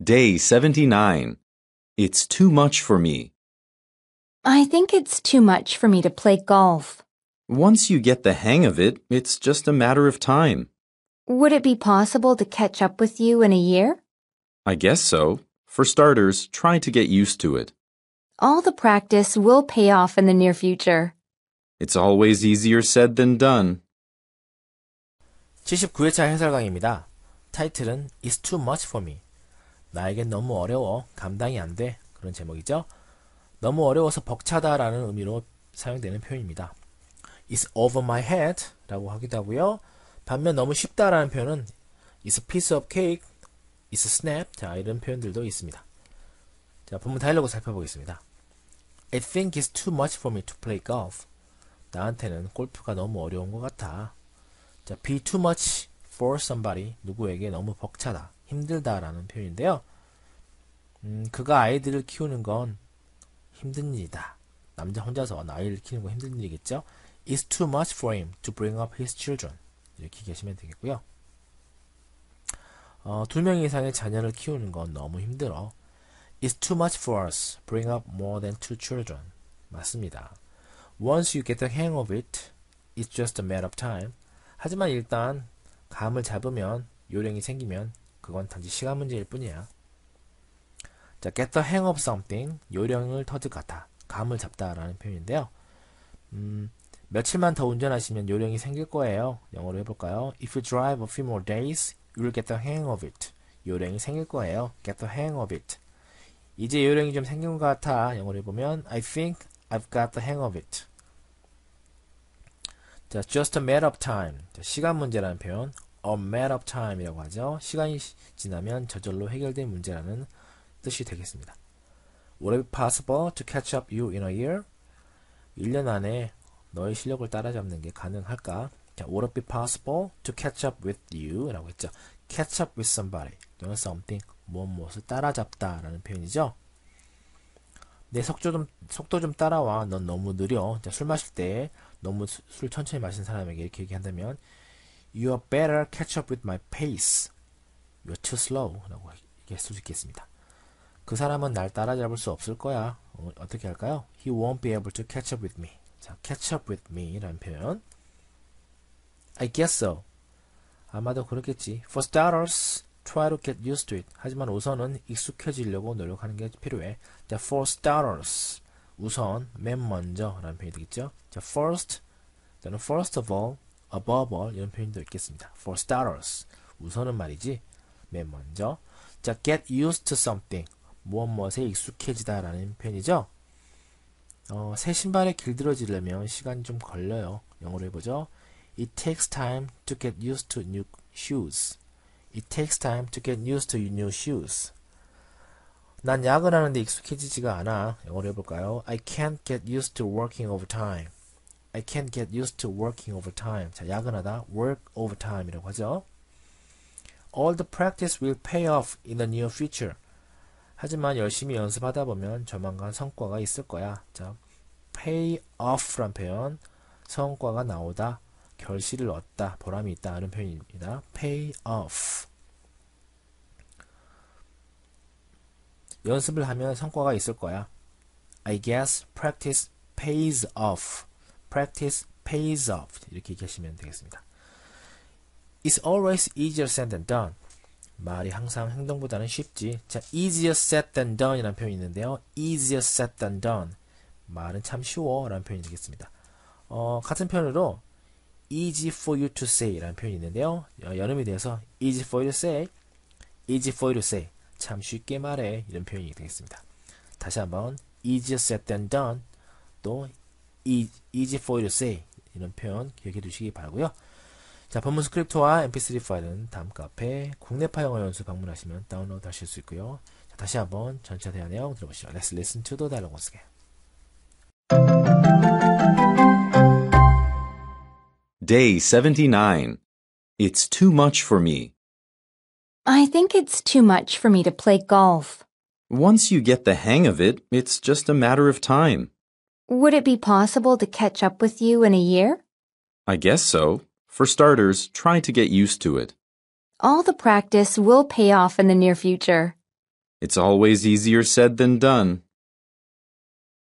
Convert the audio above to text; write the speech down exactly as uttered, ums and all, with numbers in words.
Day seventy-nine. It's too much for me. I think it's too much for me to play golf. Once you get the hang of it, it's just a matter of time. Would it be possible to catch up with you in a year? I guess so. For starters, try to get used to it. All the practice will pay off in the near future. It's always easier said than done. 칠십구 회차 해설 강의입니다. 타이틀은 It's too much for me. 나에겐 너무 어려워, 감당이 안 돼. 그런 제목이죠. 너무 어려워서 벅차다 라는 의미로 사용되는 표현입니다. It's over my head 라고 하기도 하고요. 반면 너무 쉽다라는 표현은 It's a piece of cake, It's a snap. 자, 이런 표현들도 있습니다. 자, 본문 다이alo그 살펴보겠습니다. I think it's too much for me to play golf. 나한테는 골프가 너무 어려운 것 같아. 자, be too much for somebody. 누구에게 너무 벅차다, 힘들다 라는 표현인데요. 음, 그가 아이들을 키우는 건 힘든 일이다. 남자 혼자서 아이를 키우는 건 힘든 일이겠죠. It's too much for him to bring up his children. 이렇게 계시면 되겠고요. 어, 두 명 이상의 자녀를 키우는 건 너무 힘들어. It's too much for us to bring up more than two children. 맞습니다. Once you get the hang of it, it's just a matter of time. 하지만 일단 감을 잡으면, 요령이 생기면 그건 단지 시간 문제일 뿐이야. 자, get the hang of something, 요령을 터득하다, 감을 잡다라는 표현인데요. 음, 며칠만 더 운전하시면 요령이 생길 거예요. 영어로 해볼까요? If you drive a few more days, you'll get the hang of it. 요령이 생길 거예요. Get the hang of it. 이제 요령이 좀 생긴 것 같아. 영어로 해보면 I think I've got the hang of it. 자, just a matter of time. 자, 시간 문제라는 표현, a matter of time이라고 하죠. 시간이 지나면 저절로 해결된 문제라는 뜻이 되겠습니다. Would it be possible to catch up you in a year? 일 년 안에 너의 실력을 따라잡는 게 가능할까? 자, would it be possible to catch up with you? 라고 했죠. catch up with somebody 또는 something, 무엇 무엇을 따라잡다 라는 표현이죠. 내 속도 좀, 속도 좀 따라와. 넌 너무 느려. 자, 술 마실 때 너무 수, 술 천천히 마신 사람에게 이렇게 얘기한다면 You are better catch up with my pace. You're too slow. 라고 얘기할 수 있겠습니다. 그 사람은 날 따라잡을 수 없을 거야. 어, 어떻게 할까요? He won't be able to catch up with me. 자, catch up with me 라는 표현. I guess so. 아마도 그렇겠지. For starters, try to get used to it. 하지만 우선은 익숙해지려고 노력하는 게 필요해. 자, for starters. 우선, 맨 먼저 라는 표현이 되겠죠. 자, first, 또는 first of all, above all 이런 표현도 있겠습니다. For starters. 우선은 말이지. 맨 먼저. 자, get used to something. 무엇 무엇에 익숙해지다 라는 표현이죠. 어, 새 신발에 길들여지려면 시간이 좀 걸려요. 영어로 해보죠. It takes time to get used to new shoes. It takes time to get used to new shoes. 난 야근하는데 익숙해지지가 않아. 영어로 해볼까요? I can't get used to working overtime. I can't get used to working overtime. 자, 야근하다, work overtime이라고 하죠. All the practice will pay off in the near future. 하지만 열심히 연습하다 보면 조만간 성과가 있을 거야. 자, pay off란 표현, 성과가 나오다, 결실을 얻다, 보람이 있다 이런 표현입니다. pay off. 연습을 하면 성과가 있을 거야. I guess practice pays off. practice pays off. 이렇게 얘기하시면 되겠습니다. It's always easier said than done. 말이 항상 행동보다는 쉽지. 자, easier said than done 이라는 표현이 있는데요. easier said than done. 말은 참 쉬워 라는 표현이 되겠습니다. 어, 같은 표현으로 easy for you to say 라는 표현이 있는데요. 연음이 돼서 easy for you to say, easy for you to say. 참 쉽게 말해 이런 표현이 되겠습니다. 다시 한번 easier said than done, 또 easy for you to say 이런 표현 기억해 두시기 바라고요. 자, 본문 스크립트와 엠피쓰리 파일은 다음 카페 국내파 영어 연수 방문하시면 다운로드 하실 수 있고요. 자, 다시 한번 전체 대화 내용 들어보시죠. Let's listen to the dialogue once again. Day seventy-nine. It's too much for me. I think it's too much for me to play golf. Once you get the hang of it, it's just a matter of time. Would it be possible to catch up with you in a year? I guess so. For starters, try to get used to it. All the practice will pay off in the near future. It's always easier said than done.